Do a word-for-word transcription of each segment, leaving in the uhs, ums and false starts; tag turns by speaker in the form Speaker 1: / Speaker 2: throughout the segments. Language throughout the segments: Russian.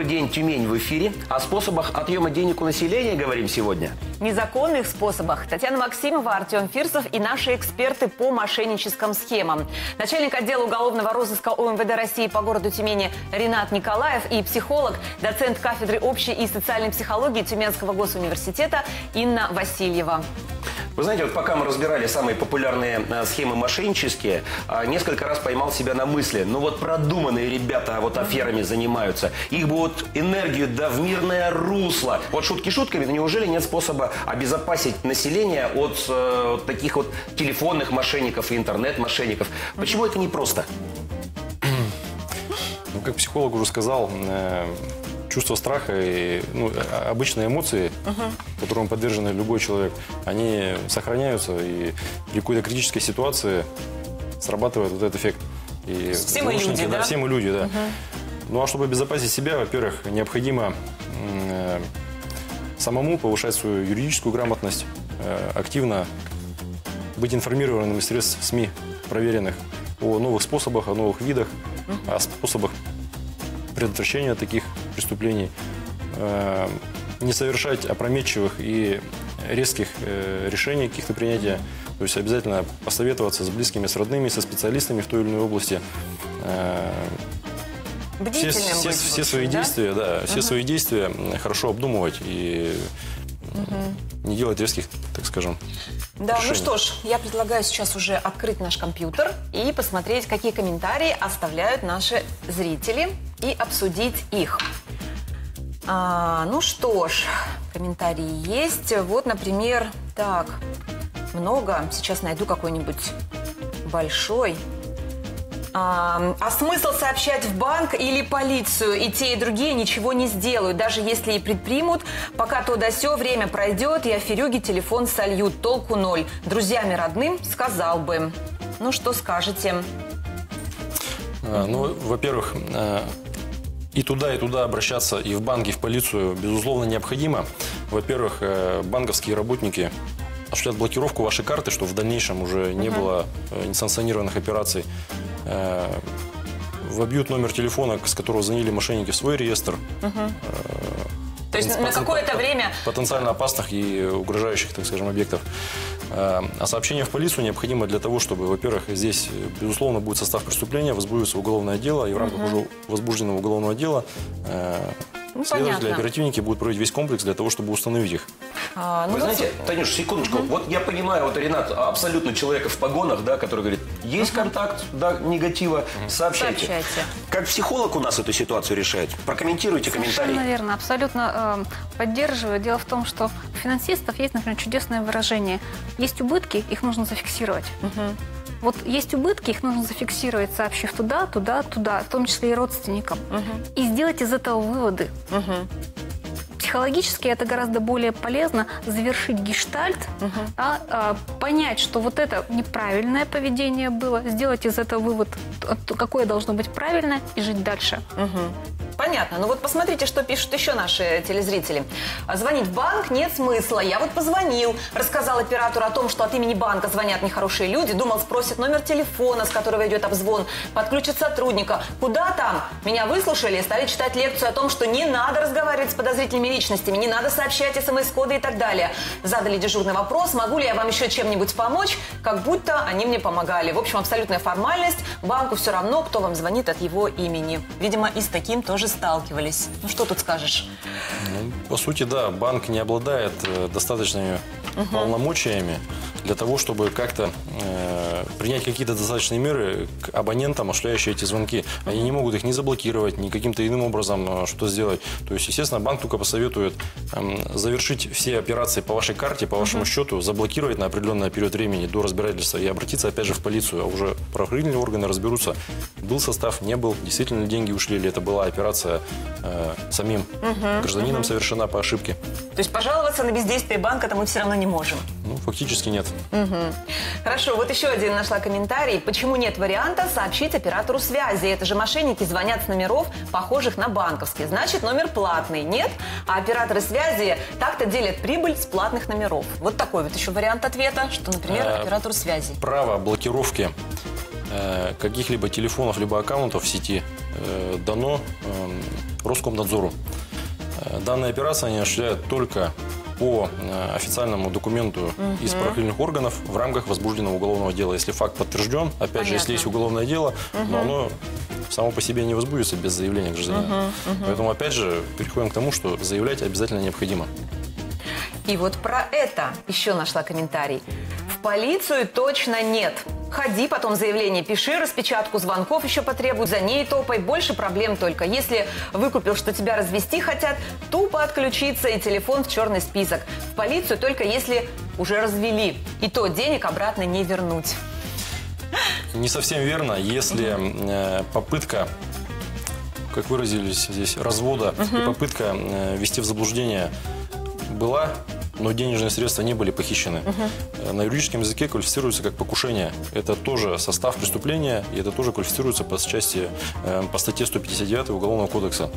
Speaker 1: день, Тюмень в эфире. О способах отъема денег у населения говорим сегодня.
Speaker 2: Незаконных способах. Татьяна Максимова, Артем Фирсов и наши эксперты по мошенническим схемам. Начальник отдела уголовного розыска ОМВД России по городу Тюмени Ринат Николаев и психолог, доцент кафедры общей и социальной психологии Тюменского госуниверситета Инна Васильева.
Speaker 1: Вы знаете, вот пока мы разбирали самые популярные а, схемы мошеннические, а, несколько раз поймал себя на мысли, ну вот продуманные ребята вот аферами занимаются, их бы вот энергию да в мирное русло. Вот шутки шутками, но неужели нет способа обезопасить население от э, таких вот телефонных мошенников и интернет-мошенников? Почему это непросто?
Speaker 3: Ну, как психолог уже сказал, э чувство страха и ну, обычные эмоции, uh-huh. которым подвержен любой человек, они сохраняются, и при какой-то критической ситуации срабатывает вот этот эффект. И
Speaker 2: все мы люди, да?
Speaker 3: Да, все мы люди, да.
Speaker 2: Uh-huh.
Speaker 3: Ну, а чтобы обезопасить себя, во-первых, необходимо э, самому повышать свою юридическую грамотность, э, активно быть информированным из средств СМИ проверенных о новых способах, о новых видах, uh-huh. о способах предотвращения таких преступлений, э, не совершать опрометчивых и резких э, решений каких-то принятия, то есть обязательно посоветоваться с близкими, с родными, со специалистами в той или иной области. Э, все, все, быть, все свои да? действия, да, все uh-huh. свои действия хорошо обдумывать и uh-huh. не делать резких, так скажем,
Speaker 2: Да,
Speaker 3: решений.
Speaker 2: Ну что ж, я предлагаю сейчас уже открыть наш компьютер и посмотреть, какие комментарии оставляют наши зрители, и обсудить их. А, ну что ж, комментарии есть. Вот, например, так, много. Сейчас найду какой-нибудь большой. А, а смысл сообщать в банк или полицию? И те, и другие ничего не сделают. Даже если и предпримут, пока то да сё, время пройдет, и аферюги телефон сольют. Толку ноль. Друзьям и родным сказал бы. Ну, что скажете?
Speaker 3: А, ну, во-первых, и туда, и туда обращаться, и в банк, и в полицию, безусловно, необходимо. Во-первых, банковские работники осуществят блокировку вашей карты, чтобы в дальнейшем уже не uh-huh. было несанкционированных операций. Вобьют номер телефона, с которого звонили мошенники, в свой реестр. Uh-huh.
Speaker 2: То есть на какое-то время...
Speaker 3: Потенциально опасных и угрожающих, так скажем, объектов. А сообщение в полицию необходимо для того, чтобы, во-первых, здесь, безусловно, будет состав преступления, возбудится уголовное дело, и в рамках uh-huh. уже возбужденного уголовного дела ну, следователи, оперативники будут проводить весь комплекс для того, чтобы установить их.
Speaker 2: А, ну
Speaker 1: Вы
Speaker 2: вот...
Speaker 1: знаете, Танюш, секундочку. Uh-huh. Вот я понимаю, вот Ринат абсолютно человека в погонах, да, который говорит, есть uh-huh. контакт, да, негатива, uh-huh. сообщайте. сообщайте. Как психолог у нас эту ситуацию решает? Прокомментируйте комментарии.
Speaker 4: Совершенно верно, абсолютно э, поддерживаю. Дело в том, что у финансистов есть, например, чудесное выражение. Есть убытки, их нужно зафиксировать. Uh-huh. Вот есть убытки, их нужно зафиксировать, сообщив туда, туда, туда, в том числе и родственникам. Uh-huh. И сделать из этого выводы. Uh-huh. Психологически это гораздо более полезно завершить гештальт, uh-huh. а, а, понять, что вот это неправильное поведение было, сделать из этого вывод, какое должно быть правильное, и жить дальше.
Speaker 2: Uh-huh. Понятно. Ну вот посмотрите, что пишут еще наши телезрители. Звонить в банк нет смысла. Я вот позвонил, рассказал оператору о том, что от имени банка звонят нехорошие люди, думал, спросит номер телефона, с которого идет обзвон, подключит сотрудника. Куда там? Меня выслушали и стали читать лекцию о том, что не надо разговаривать с подозрительными личностями, не надо сообщать смс-коды и так далее. Задали дежурный вопрос, могу ли я вам еще чем-нибудь помочь, как будто они мне помогали. В общем, абсолютная формальность. Банку все равно, кто вам звонит от его имени. Видимо, и с таким тоже сталкивались. Ну, что тут скажешь?
Speaker 3: Ну, по сути, да, банк не обладает э, достаточными uh-huh. полномочиями для того, чтобы как-то э, принять какие-то достаточные меры к абонентам, осуществляющим эти звонки. Uh-huh. Они не могут их ни заблокировать, ни каким-то иным образом э, что сделать. То есть, естественно, банк только посоветует э, завершить все операции по вашей карте, по вашему uh-huh. счету, заблокировать на определенный период времени до разбирательства и обратиться опять же в полицию. А уже правоохранительные органы разберутся, был состав, не был, действительно деньги ушли, или это была операция э, самим uh-huh. гражданином uh-huh. совершена по ошибке.
Speaker 2: То есть пожаловаться на бездействие банка-то мы все равно не можем?
Speaker 3: Ну, фактически нет.
Speaker 2: Uh-huh. Хорошо, вот еще один нашла комментарий. Почему нет варианта сообщить оператору связи? Это же мошенники звонят с номеров, похожих на банковские. Значит, номер платный. Нет? А операторы связи так-то делят прибыль с платных номеров. Вот такой вот еще вариант ответа, что, например, оператору связи.
Speaker 3: Право блокировки э, каких-либо телефонов, либо аккаунтов в сети э, дано э, Роскомнадзору. Э, данные операции они осуществляют только по э, официальному документу угу. из правоохранительных органов в рамках возбужденного уголовного дела. Если факт подтвержден, опять Понятно. же, если есть уголовное дело, угу. но оно само по себе не возбудится без заявления гражданина. Угу, угу. Поэтому, опять же, переходим к тому, что заявлять обязательно необходимо.
Speaker 2: И вот про это еще нашла комментарий. В полицию точно нет. Ходи, потом заявление пиши, распечатку звонков еще потребуют, за ней топай. Больше проблем только. Если выкупил, что тебя развести хотят, тупо отключиться и телефон в черный список. В полицию только если уже развели. И то денег обратно не вернуть.
Speaker 3: Не совсем верно. Если угу. попытка, как выразились здесь, развода угу. и попытка ввести в заблуждение была, но денежные средства не были похищены. Угу. На юридическом языке квалифицируется как покушение. Это тоже состав преступления, и это тоже квалифицируется по части, по статье сто пятьдесят девять Уголовного кодекса.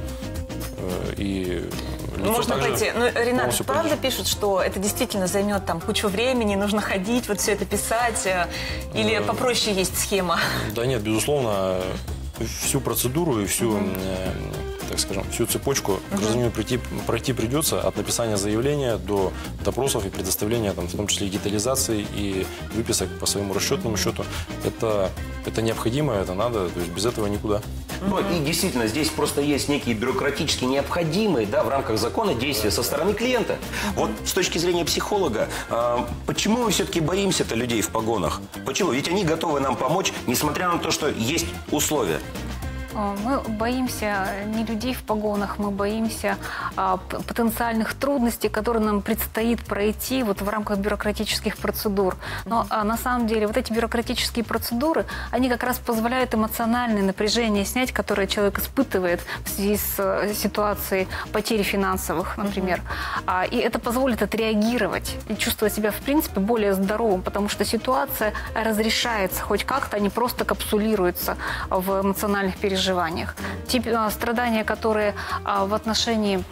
Speaker 3: И
Speaker 2: можно пойти. Ну, Ренат, правда пишут, что это действительно займет там кучу времени, нужно ходить, вот все это писать, или а, попроще есть схема?
Speaker 3: Да нет, безусловно, всю процедуру и всю, угу. э, так скажем, всю цепочку угу. гражданину пройти, пройти придется от написания заявления до допросов и предоставления, там, в том числе и детализации, и выписок по своему расчетному счету. Это, это необходимо, это надо, то есть без этого никуда.
Speaker 1: Ну, и действительно, здесь просто есть некие бюрократически необходимые, да, в рамках закона действия со стороны клиента. Вот с точки зрения психолога, э, почему мы все-таки боимся-то людей в погонах? Почему? Ведь они готовы нам помочь, несмотря на то, что есть условия.
Speaker 4: Мы боимся не людей в погонах, мы боимся а, потенциальных трудностей, которые нам предстоит пройти вот в рамках бюрократических процедур. Но а, на самом деле вот эти бюрократические процедуры, они как раз позволяют эмоциональное напряжение снять, которое человек испытывает в связи с а, ситуацией потери финансовых, например. А, и это позволит отреагировать и чувствовать себя, в принципе, более здоровым, потому что ситуация разрешается хоть как-то, а не просто капсулируется в эмоциональных переживаниях. Те страдания, которые а, в отношении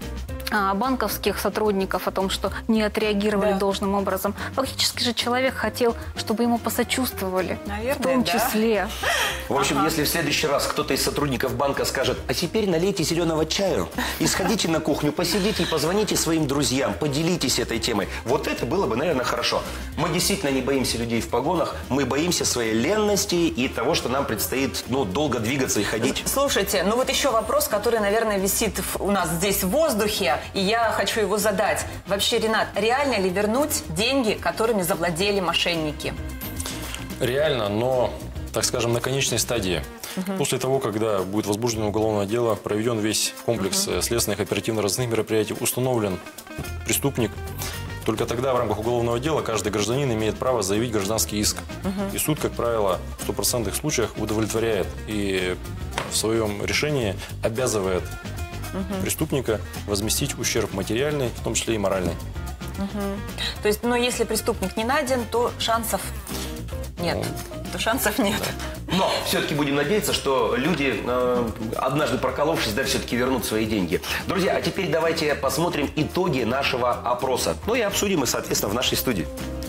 Speaker 4: а, банковских сотрудников о том, что не отреагировали да. должным образом. Фактически же человек хотел, чтобы ему посочувствовали. Наверное, в том числе.
Speaker 1: Да. В общем, ага. если в следующий раз кто-то из сотрудников банка скажет, а теперь налейте зеленого чаю и сходите на кухню, посидите и позвоните своим друзьям, поделитесь этой темой. Вот это было бы, наверное, хорошо. Мы действительно не боимся людей в погонах, мы боимся своей ленности и того, что нам предстоит, ну, долго двигаться и ходить.
Speaker 2: Слушайте, ну вот еще вопрос, который, наверное, висит у нас здесь в воздухе. И я хочу его задать. Вообще, Ренат, реально ли вернуть деньги, которыми завладели мошенники?
Speaker 3: Реально, но, так скажем, на конечной стадии. Угу. После того, когда будет возбуждено уголовное дело, проведен весь комплекс угу. следственных оперативно-розыскных мероприятий, установлен преступник, только тогда в рамках уголовного дела каждый гражданин имеет право заявить гражданский иск. Угу. И суд, как правило, в стопроцентных случаях удовлетворяет и в своем решении обязывает Угу. преступника возместить ущерб материальный, в том числе и моральный.
Speaker 2: Угу. То есть, но если преступник не найден, то шансов нет. Ну, то шансов нет.
Speaker 1: Да. Но все-таки будем надеяться, что люди, э, однажды проколовшись, да, все-таки вернут свои деньги. Друзья, а теперь давайте посмотрим итоги нашего опроса. Ну и обсудим их, соответственно, в нашей студии.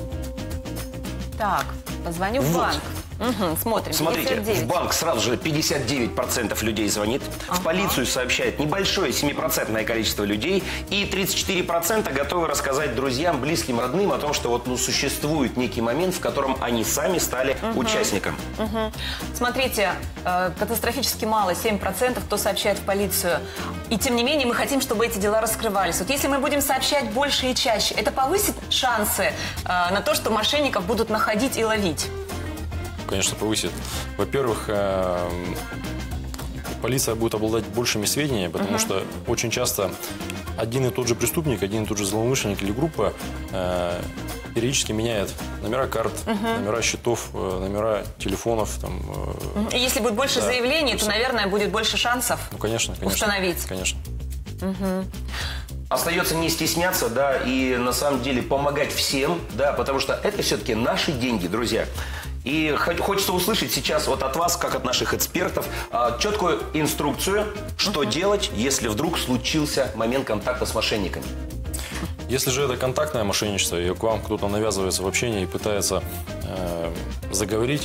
Speaker 2: Так, позвоню в банк. Угу, смотрим.
Speaker 1: Смотрите, пятьдесят девять. В банк сразу же пятьдесят девять процентов людей звонит. Ага. В полицию сообщает небольшое семипроцентное количество людей. И тридцать четыре процента готовы рассказать друзьям, близким, родным о том, что вот, ну, существует некий момент, в котором они сами стали угу. участником.
Speaker 2: Угу. Смотрите, э, катастрофически мало, семь процентов, кто сообщает в полицию. И тем не менее мы хотим, чтобы эти дела раскрывались. Вот если мы будем сообщать больше и чаще, это повысит шансы э, на то, что мошенников будут находить и ловить?
Speaker 3: Конечно, повысит. Во-первых, э, полиция будет обладать большими сведениями, потому uh-huh. что очень часто один и тот же преступник, один и тот же злоумышленник или группа э, периодически меняет номера карт, uh-huh. номера счетов, э, номера телефонов. Там, э,
Speaker 2: uh-huh. Если будет больше да, заявлений, то, наверное, будет больше шансов
Speaker 3: ну, конечно, конечно,
Speaker 2: установить.
Speaker 3: Конечно.
Speaker 2: Uh-huh.
Speaker 1: Остается не стесняться, да, и на самом деле помогать всем, да, потому что это все-таки наши деньги, друзья. И хочется услышать сейчас вот от вас, как от наших экспертов, четкую инструкцию, что uh-huh. делать, если вдруг случился момент контакта с мошенниками.
Speaker 3: Если же это контактное мошенничество, и к вам кто-то навязывается в общении и пытается э, заговорить, uh-huh.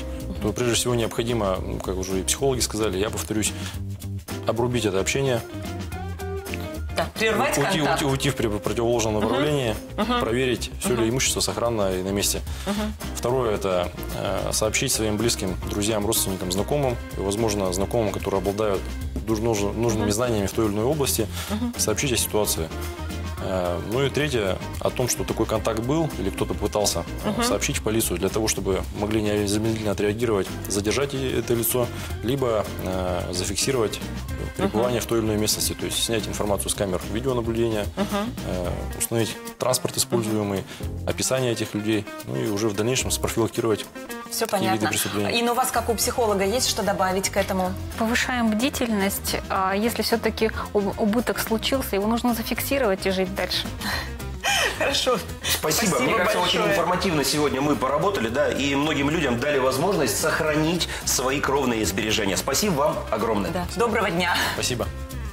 Speaker 3: то прежде всего необходимо, ну, как уже и психологи сказали, я повторюсь, обрубить это общение.
Speaker 2: Да, прервать
Speaker 3: уйти,
Speaker 2: контакт.
Speaker 3: уйти, уйти в противоположном направлении, uh-huh. Uh-huh. проверить, все uh-huh. ли имущество сохранно и на месте. Uh-huh. Второе – это э, сообщить своим близким, друзьям, родственникам, знакомым, и, возможно, знакомым, которые обладают нужными uh-huh. знаниями в той или иной области, uh-huh. сообщить о ситуации. Э, ну и третье – о том, что такой контакт был или кто-то пытался uh-huh. сообщить в полицию для того, чтобы могли незамедлительно отреагировать, задержать это лицо, либо э, зафиксировать пребывание uh-huh. в той или иной местности, то есть снять информацию с камер видеонаблюдения, uh-huh. э, установить транспорт используемый, uh-huh. описание этих людей, ну и уже в дальнейшем спрофилактировать.
Speaker 2: Все понятно. И у вас, как у психолога, есть что добавить к этому?
Speaker 4: Повышаем бдительность. А если все-таки убыток случился, его нужно зафиксировать и жить дальше.
Speaker 2: Хорошо.
Speaker 1: Спасибо.
Speaker 2: Спасибо
Speaker 1: Мне кажется,
Speaker 2: большое.
Speaker 1: очень информативно сегодня мы поработали, да, и многим людям дали возможность сохранить свои кровные сбережения. Спасибо вам огромное.
Speaker 2: Да. Доброго дня.
Speaker 3: Спасибо.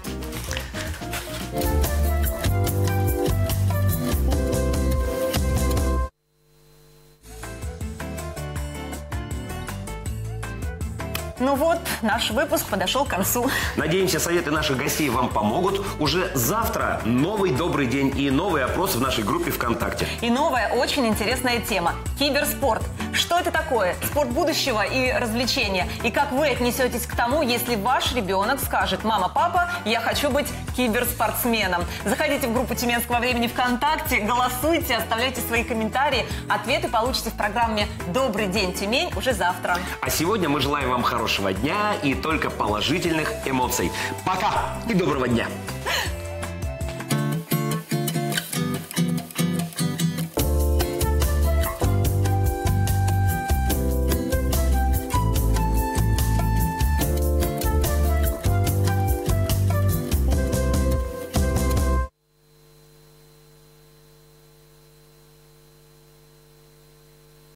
Speaker 2: Ну вот, наш выпуск подошел к концу.
Speaker 1: Надеемся, советы наших гостей вам помогут. Уже завтра новый добрый день и новый опрос в нашей группе ВКонтакте.
Speaker 2: И новая, очень интересная тема – киберспорт. Что это такое? Спорт будущего и развлечения. И как вы отнесетесь к тому, если ваш ребенок скажет: «Мама, папа, я хочу быть киберспортсменом». Заходите в группу Тюменского времени ВКонтакте, голосуйте, оставляйте свои комментарии. Ответы получите в программе «Добрый день, Тюмень» уже завтра.
Speaker 1: А сегодня мы желаем вам хорошего дня и только положительных эмоций. Пока и доброго дня!